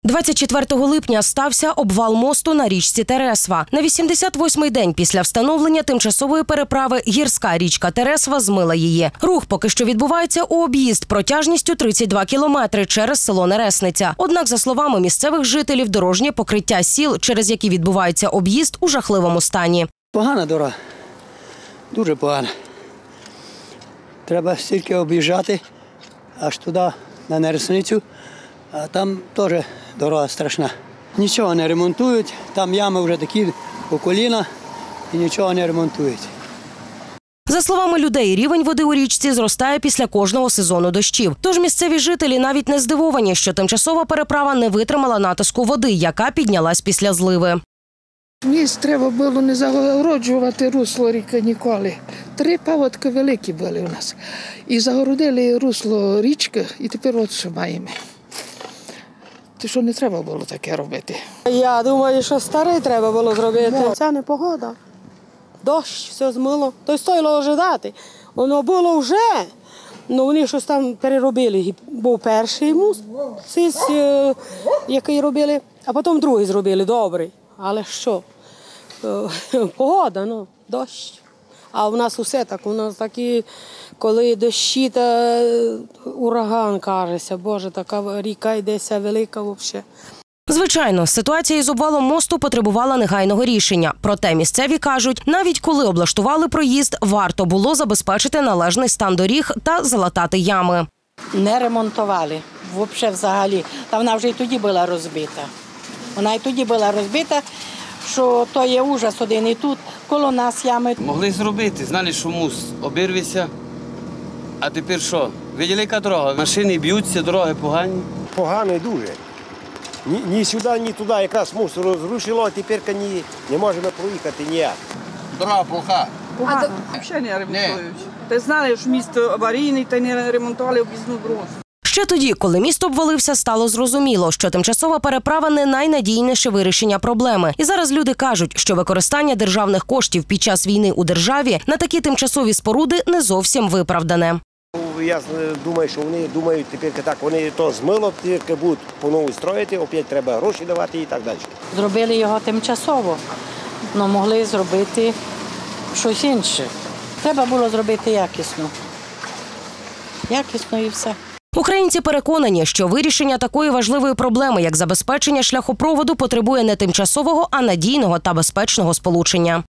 24 липня стався обвал мосту на річці Тересва. На 88-й день після встановлення тимчасової переправи гірська річка Тересва змила її. Рух поки що відбувається у об'їзд протяжністю 32 кілометри через село Нересниця. Однак, за словами місцевих жителів, дорожнє покриття сіл, через які відбувається об'їзд, у жахливому стані. Погана дорога, дуже погана. Треба стільки об'їжджати аж туди, на Нересницю, а там теж дорога страшна. Нічого не ремонтують, там ями вже такі по коліна і нічого не ремонтують. За словами людей, рівень води у річці зростає після кожного сезону дощів. Тож місцеві жителі навіть не здивовані, що тимчасова переправа не витримала натиску води, яка піднялась після зливи. Місць треба було не загороджувати русло ріки ніколи. 3 паводки великі були у нас. І загородили русло річки, і тепер от що маємо. Те, що не треба було таке робити. Я думаю, що старе треба було зробити. Це не погода. Дощ, все змило. То стоїло ожидати. Воно було вже, але вони щось там переробили. Був перший муст, який робили, а потім другий зробили, добрий. Але що? Погода, дощ. А у нас усе так, у нас такі, коли дощі, та ураган, кажеться. Боже, така ріка йдеться велика взагалі. Звичайно, ситуація із обвалом мосту потребувала негайного рішення. Проте місцеві кажуть, навіть коли облаштували проїзд, варто було забезпечити належний стан доріг та залатати ями. Не ремонтували, взагалі. Та вона вже і тоді була розбита. Вона і тоді була розбита, що то є ужас один і тут, коло нас ями. Могли зробити, знали, що муст обірветься, а тепер що? Виділи, яка дорога? Машини б'ються, дороги погані. Погано дуже. Ні сюди, ні туди. Якраз муст розрушило, а тепер не можемо проїхати ніяк. Дорога плоха. Погано. Взагалі не ремонтують. Ти знали, що місто аварійне, та не ремонтували об'їзну дорогу. Ще тоді, коли міст обвалився, стало зрозуміло, що тимчасова переправа не найнадійніше вирішення проблеми. І зараз люди кажуть, що використання державних коштів під час війни у державі на такі тимчасові споруди не зовсім виправдане. Я думаю, що вони думають тепер так, вони то змило, тільки будуть по-нову строїти, опять треба гроші давати і так далі. Зробили його тимчасово, але могли зробити щось інше. Треба було зробити якісно. Якісно і все. Українці переконані, що вирішення такої важливої проблеми, як забезпечення шляхопроводу, потребує не тимчасового, а надійного та безпечного сполучення.